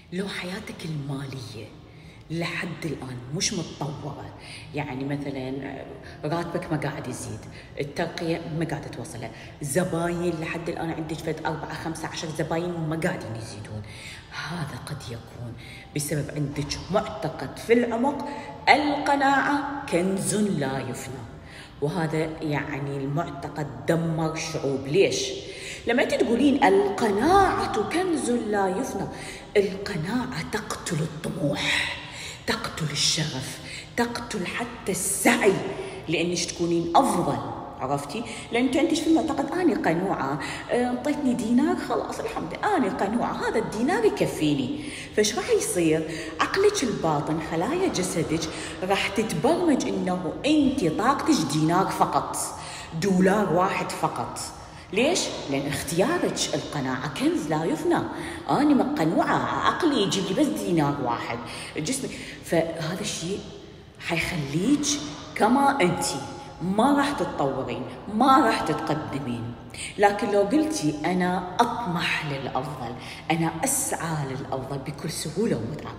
لو حياتك المالية لحد الآن مش متطورة، يعني مثلا راتبك ما قاعد يزيد، الترقية ما قاعدة توصلها، زباين لحد الآن عندك فد 4 5 10 زباين ما قاعدين يزيدون، هذا قد يكون بسبب عندك معتقد في العمق: القناعة كنز لا يفنى. وهذا يعني المعتقد دمر شعوب. ليش؟ لما انت تقولين القناعة كنز لا يفنى، القناعة تقتل الطموح، تقتل الشغف، تقتل حتى السعي لانك تكونين افضل. عرفتي؟ لان انت عندك في المعتقد: اني قنوعه، انطيتني دينار خلاص الحمد لله، اني قنوعه، هذا الدينار يكفيني. فايش راح يصير؟ عقلك الباطن، خلايا جسدك راح تتبرمج انه انت طاقتك دينار فقط، دولار واحد فقط. ليش؟ لأن اختيارك القناعة كنز لا يفنى. أنا قنوعة، عقلي يجيب لي بس دينار واحد، جسمي. فهذا الشيء حيخليك كما أنت، ما راح تتطورين، ما راح تتقدمين. لكن لو قلتي أنا أطمح للأفضل، أنا أسعى للأفضل بكل سهولة ومتعة،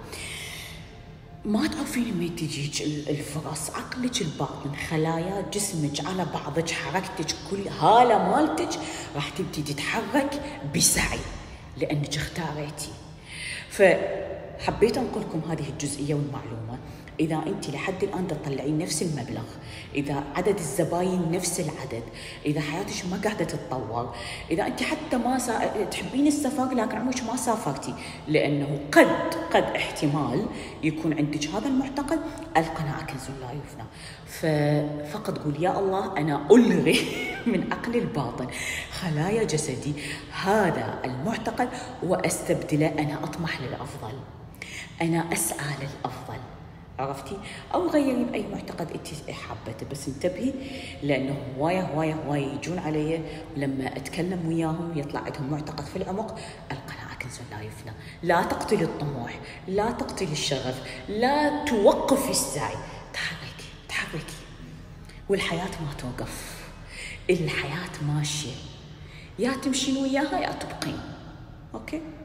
ما تعرفين متى تجيك الفرص. عقلك الباطن، خلايا جسمك على بعضك، حركتك، كل هالة مالتك راح تبتدي تتحرك بسعي لأنك اختاريتي. فحبيت أنقل لكم هذه الجزئية والمعلومة. إذا أنت لحد الآن تطلعين نفس المبلغ، إذا عدد الزباين نفس العدد، إذا حياتك ما قاعدة تتطور، إذا أنت حتى ما تحبين السفر لكن عمرك ما سافرتي، لأنه قد احتمال يكون عندك هذا المعتقد: القناعة كنز لا يفنى. فقط قول: يا الله أنا ألغي من عقلي الباطن، خلايا جسدي، هذا المعتقد وأستبدله: أنا أطمح للأفضل، أنا أسعى للأفضل. عرفتي؟ او غيري باي معتقد انت حابته، بس انتبهي لانه هوايه يجون علي ولما اتكلم وياهم يطلع عندهم معتقد في العمق: القناعه كنز لا يفنى. لا تقتلي الطموح، لا تقتلي الشغف، لا توقفي السعي، تحركي والحياه ما توقف، الحياه ماشيه، يا تمشين وياها يا تبقين. اوكي؟